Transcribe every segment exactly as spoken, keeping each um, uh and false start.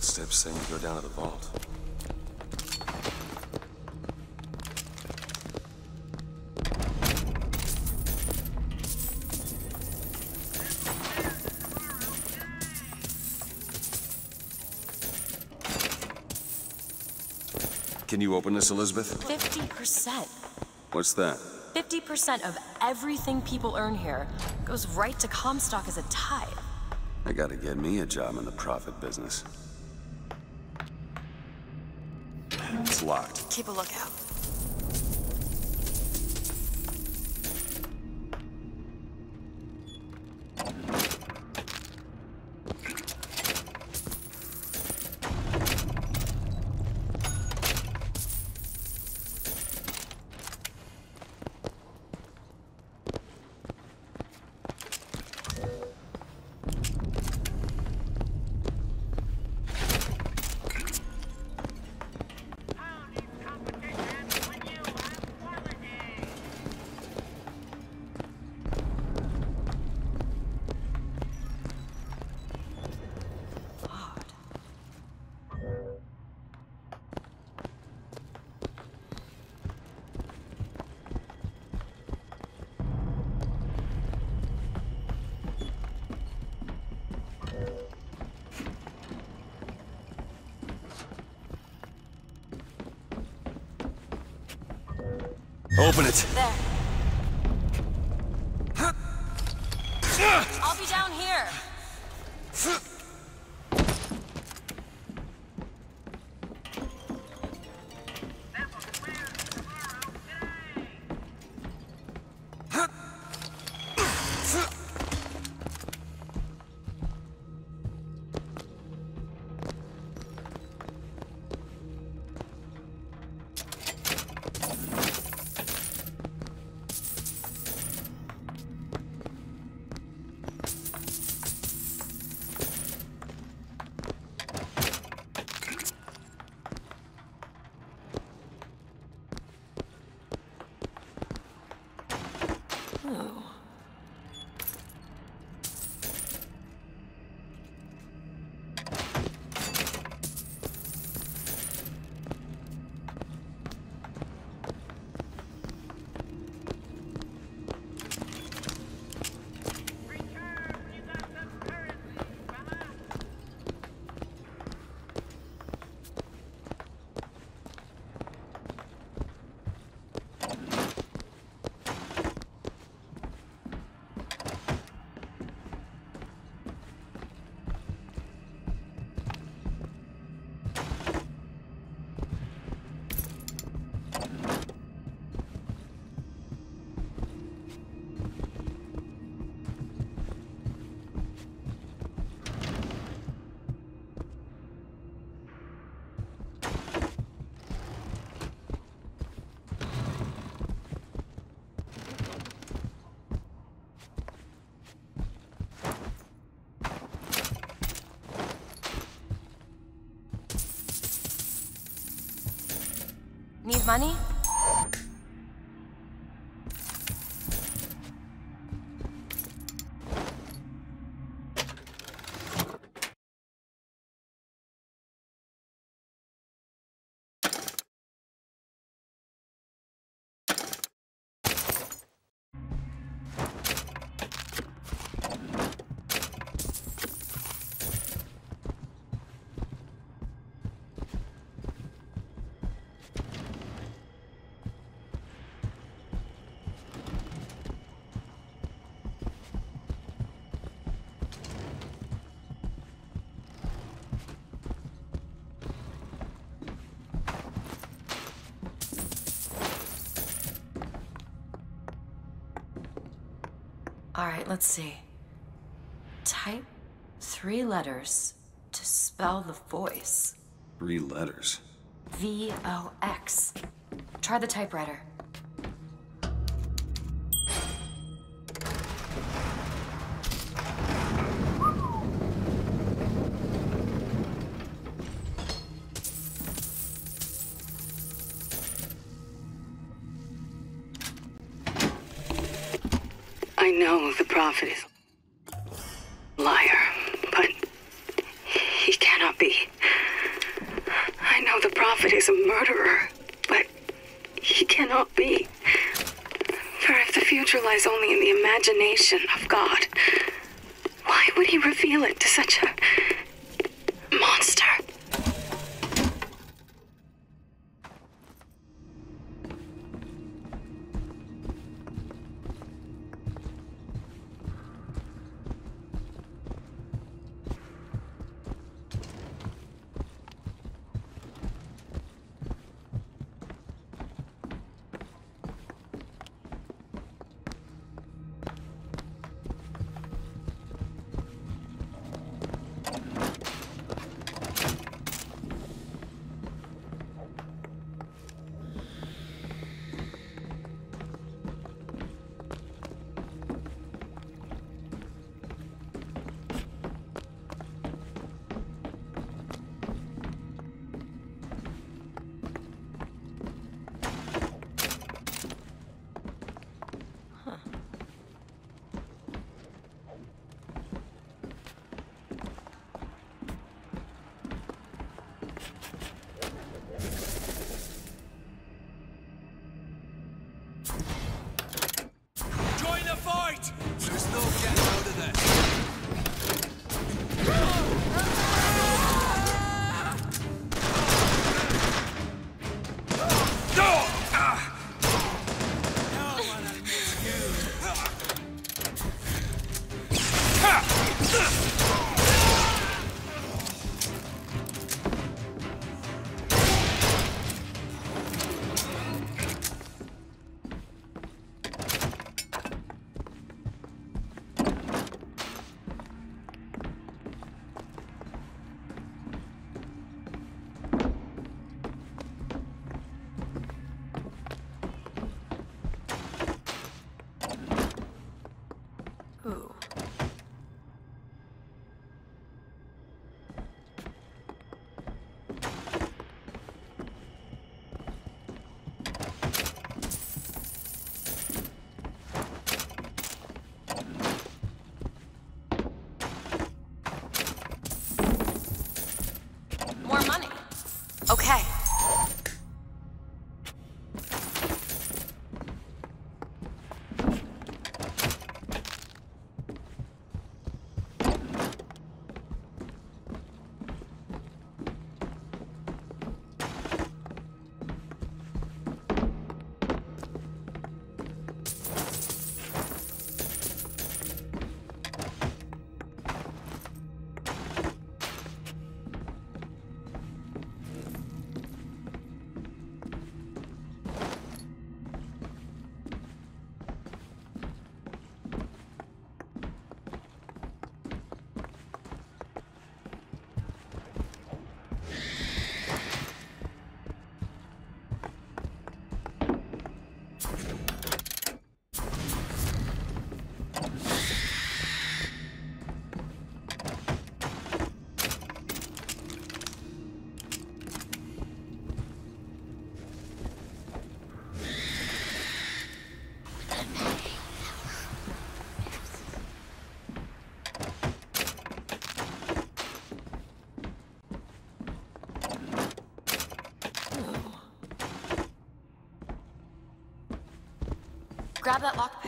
footsteps saying to go down to the vault. Can you open this, Elizabeth? fifty percent. What's that? fifty percent of everything people earn here goes right to Comstock as a tithe. I gotta get me a job in the profit business. It's locked. Keep a lookout. Open it. There. I'll be down here. Need money? All right, let's see. Type three letters to spell the voice. Three letters. V O X. Try the typewriter. I know the prophet is a liar, but he cannot be. prophet is a murderer, but he cannot be. For if the future lies only in the imagination of God, why would he reveal it to such a monster? Ooh. More money. Okay. Grab that lockpick.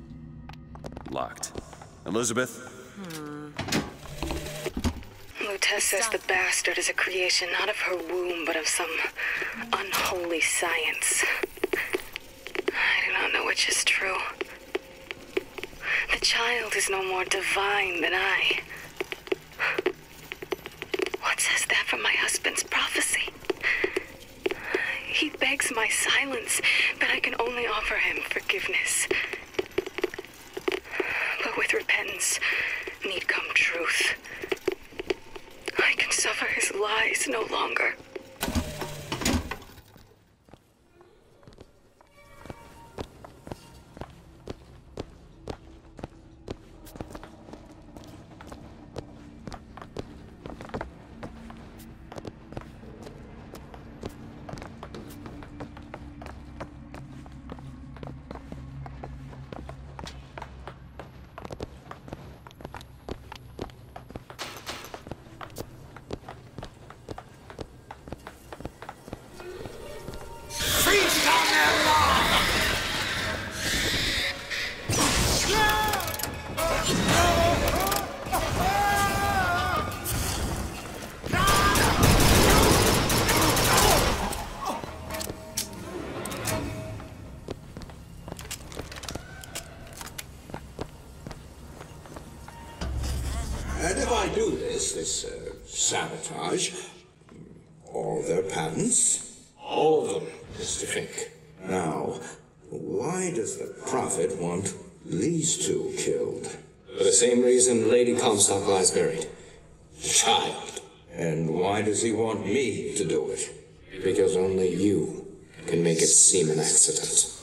Locked. Elizabeth? Lieutenant. Tess says the bastard is a creation not of her womb, but of some unholy science. I do not know which is true. The child is no more divine than I. What says that from my husband's prophecy? He begs my silence, but I can only offer him forgiveness. But with repentance, need come truth. I can suffer his lies no longer. And if I do this, this uh, sabotage, all their patents, all of them, Mister Fink. Now, why does the Prophet want these two killed? For the same reason Lady Comstock lies buried. The child. And why does he want me to do it? Because only you can make it seem an accident.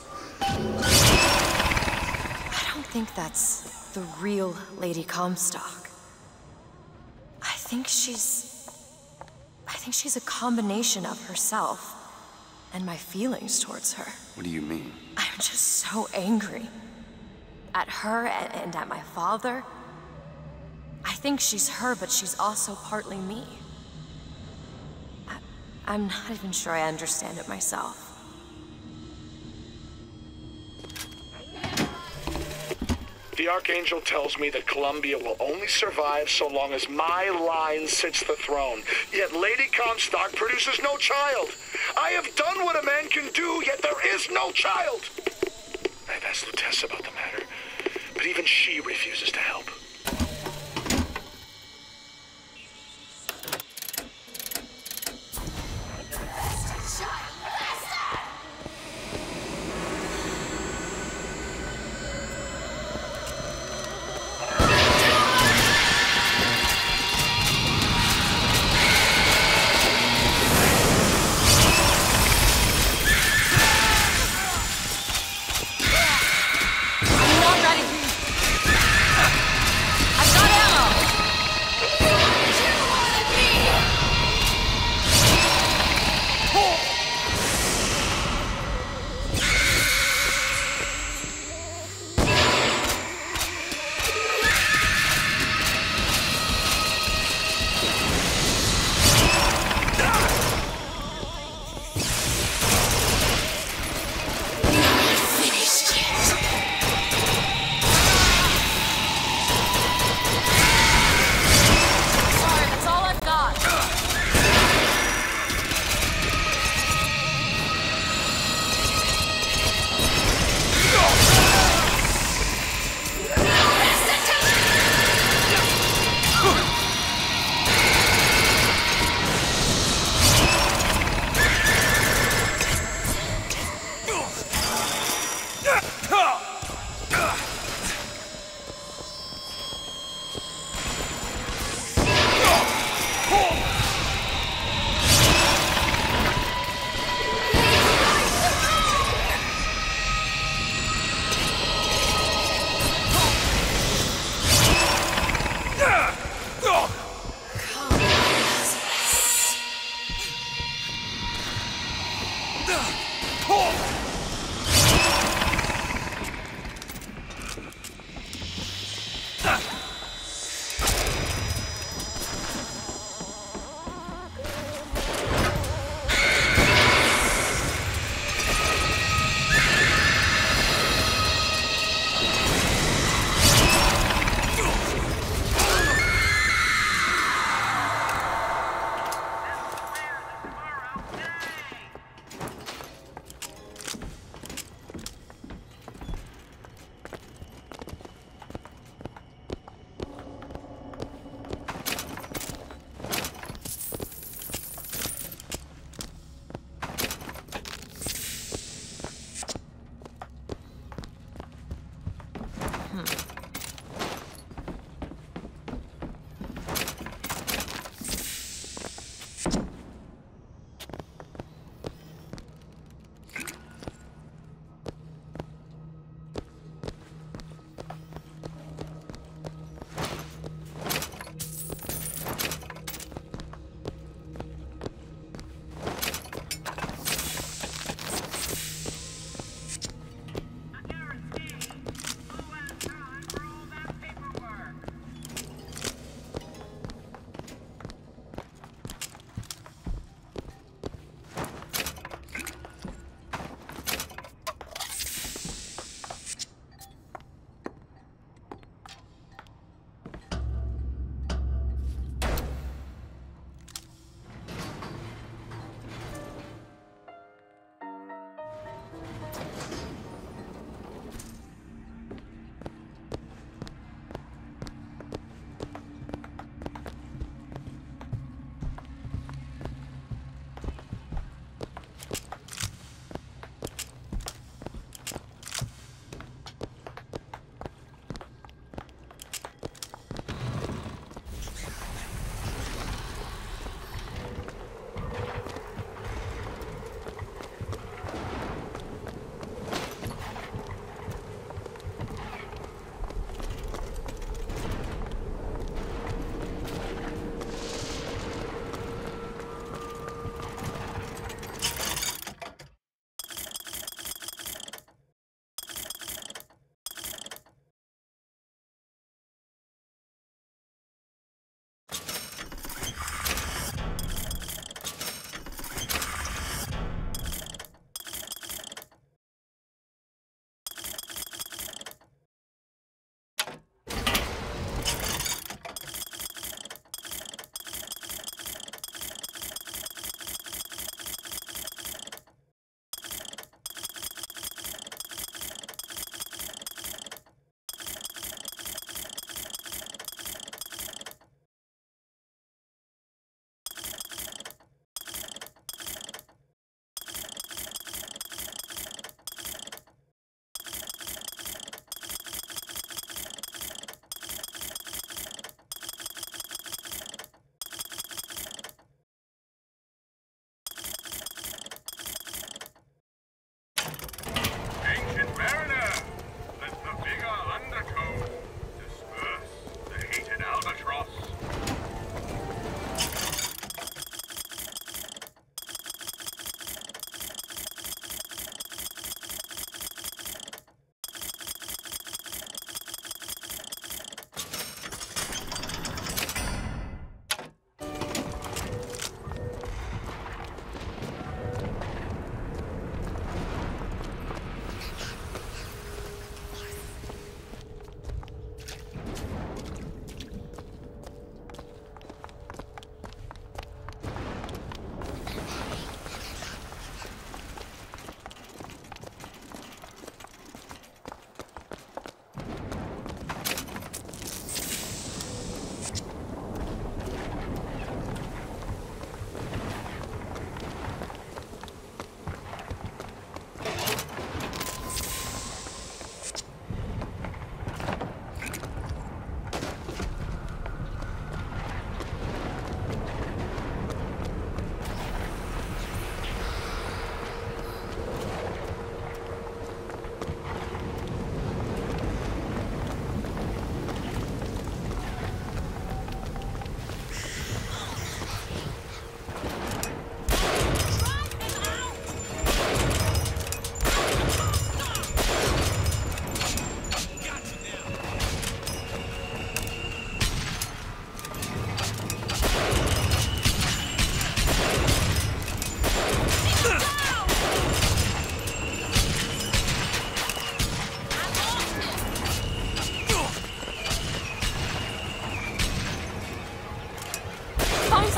I don't think that's the real Lady Comstock. I think she's... I think she's a combination of herself and my feelings towards her. What do you mean? I'm just so angry. At her and, and at my father. I think she's her, but she's also partly me. I, I'm not even sure I understand it myself. The Archangel tells me that Columbia will only survive so long as my line sits the throne. Yet Lady Comstock produces no child. I have done what a man can do, yet there is no child. I've asked Lutece about the matter, but even she refuses to help.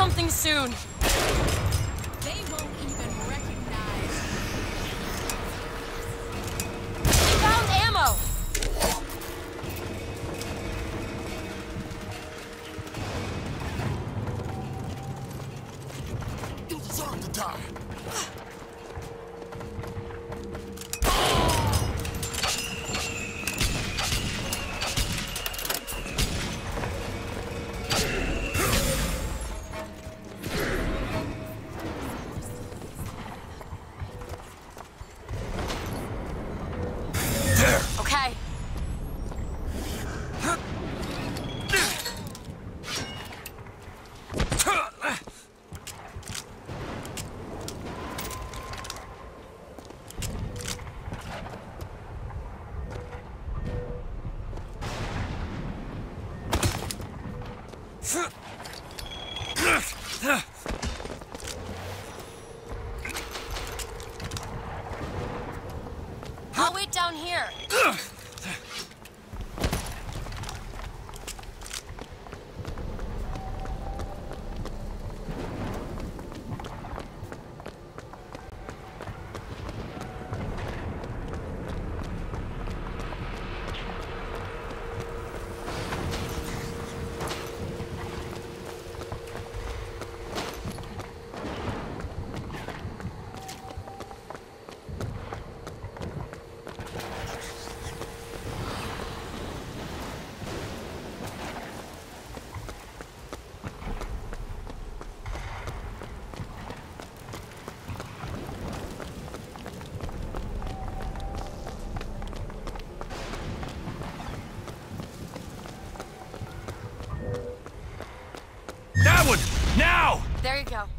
something soon. They won't even recognize. We found ammo. You deserve to die. Okay. I'll wait down here. That one! Now! There you go.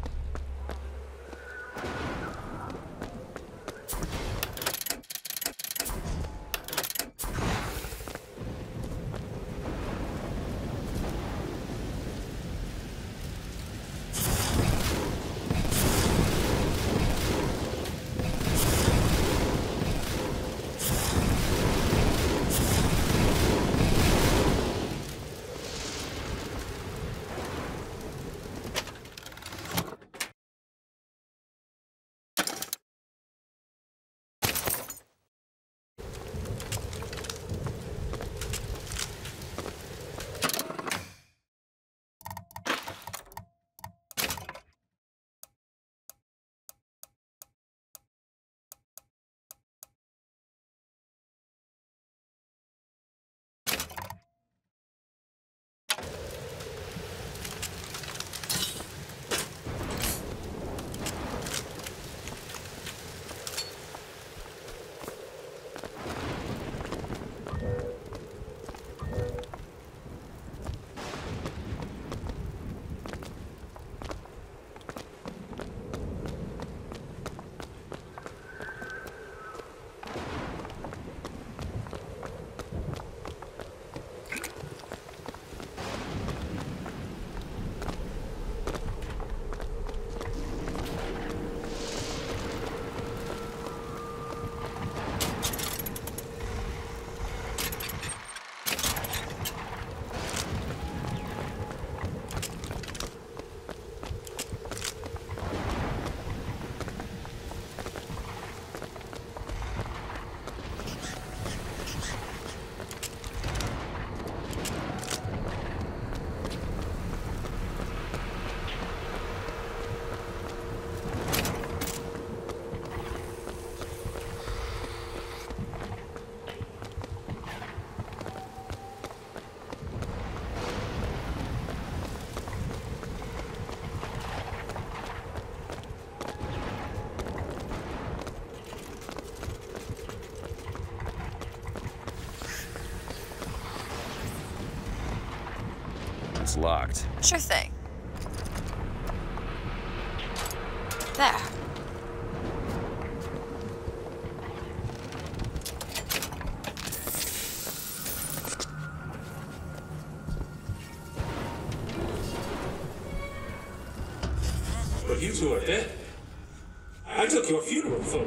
It's locked. Sure thing. There. But you two are dead. I took your funeral photo.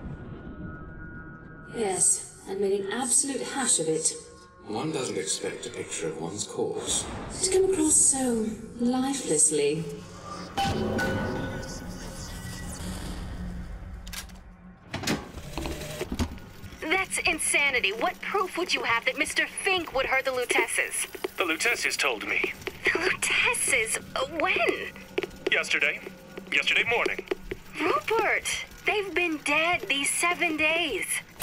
Yes, and made an absolute hash of it. One doesn't expect a picture of one's corpse. To come across so lifelessly. That's insanity. What proof would you have that Mister Fink would hurt the Lutesses? The Lutesses told me. The Lutesses? Uh, when? Yesterday. Yesterday morning. Rupert! They've been dead these seven days.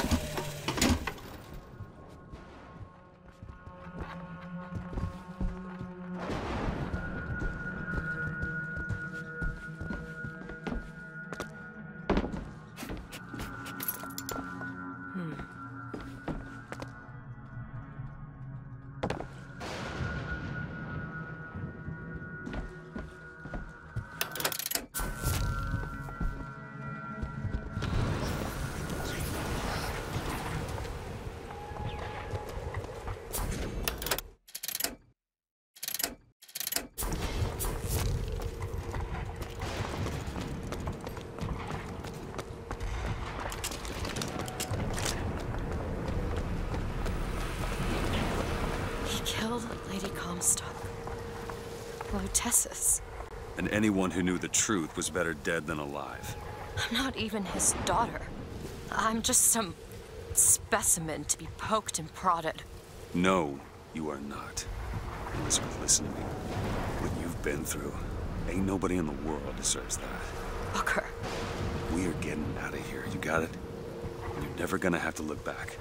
Killed Lady Comstock. The Lutesses. And anyone who knew the truth was better dead than alive. I'm not even his daughter. I'm just some specimen to be poked and prodded. No, you are not. Elizabeth, listen to me. What you've been through, ain't nobody in the world deserves that. Booker. We are getting out of here, you got it? You're never gonna have to look back.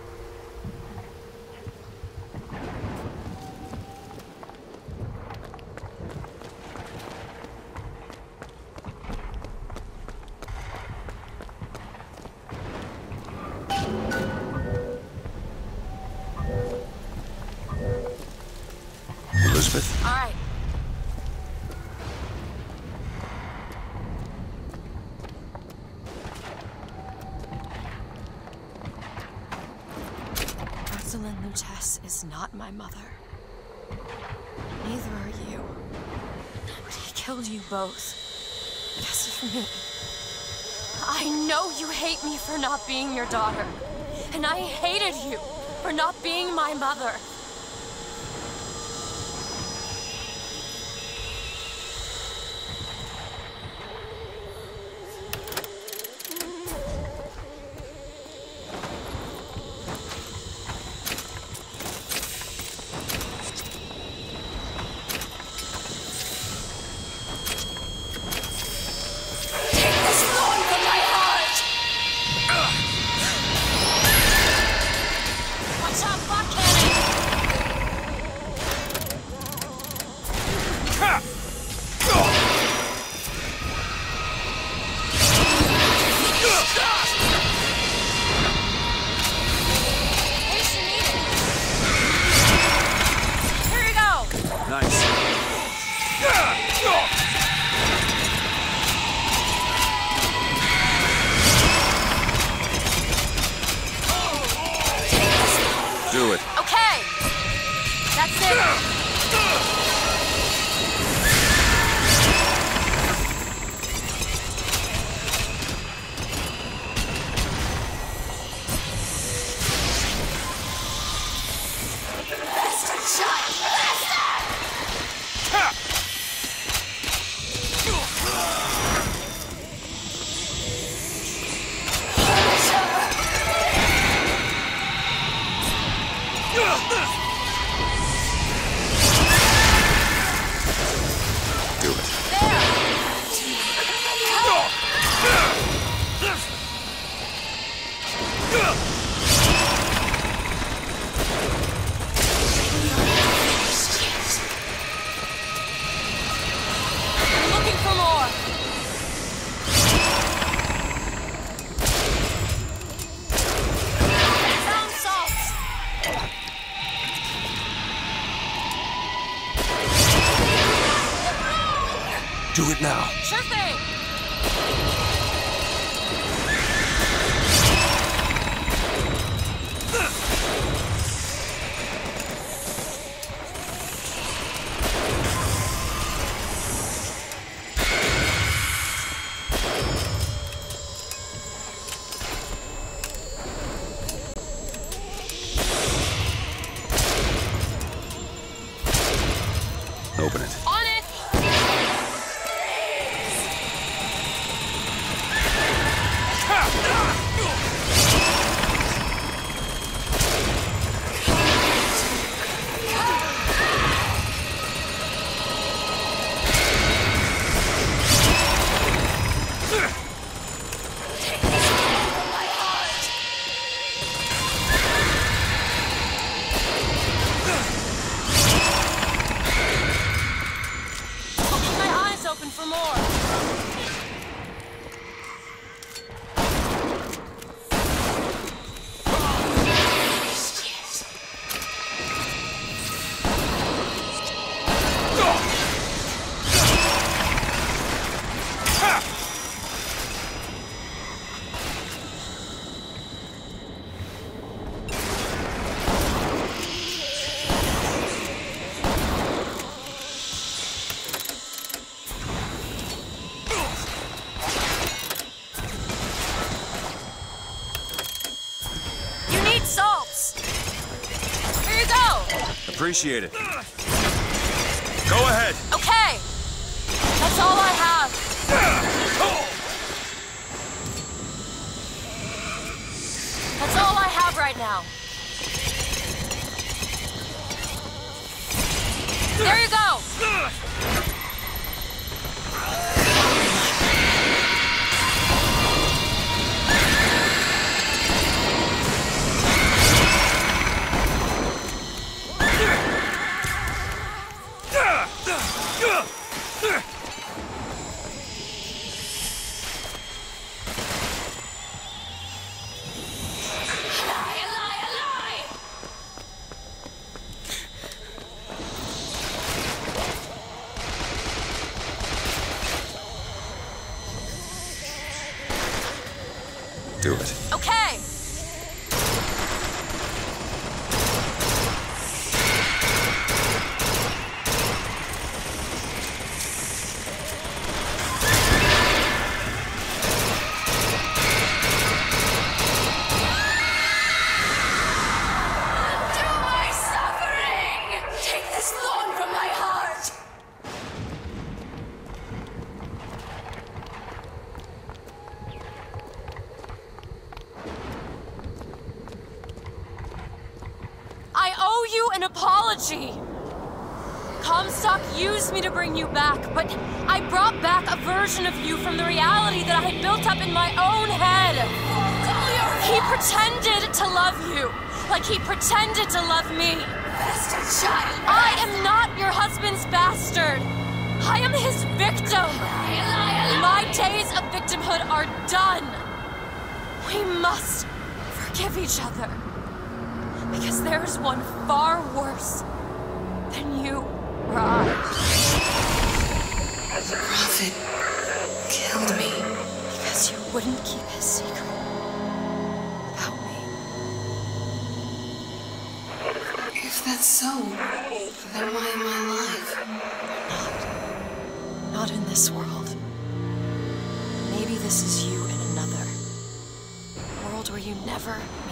Elizabeth? All right. Rosalind Lutece is not my mother. Neither are you. But he killed you both. Because of me. I know you hate me for not being your daughter. And I hated you for not being my mother. Do it. Okay. That's it. Do it now. Sure thing. Open it. On it. Appreciate it. Go ahead. Okay. That's all I have. That's all I have right now. There you go. Do it. Okay. An apology. Comstock used me to bring you back, but I brought back a version of you from the reality that I had built up in my own head. He pretended to love you, like he pretended to love me. Bastard child! I am not your husband's bastard. I am his victim. My days of victimhood are done. We must forgive each other. Because there's one far worse than you or I. The Prophet killed me. Because you wouldn't keep his secret about me. If that's so, then why am I alive? Not. Not in this world. Maybe this is you in another. A world where you never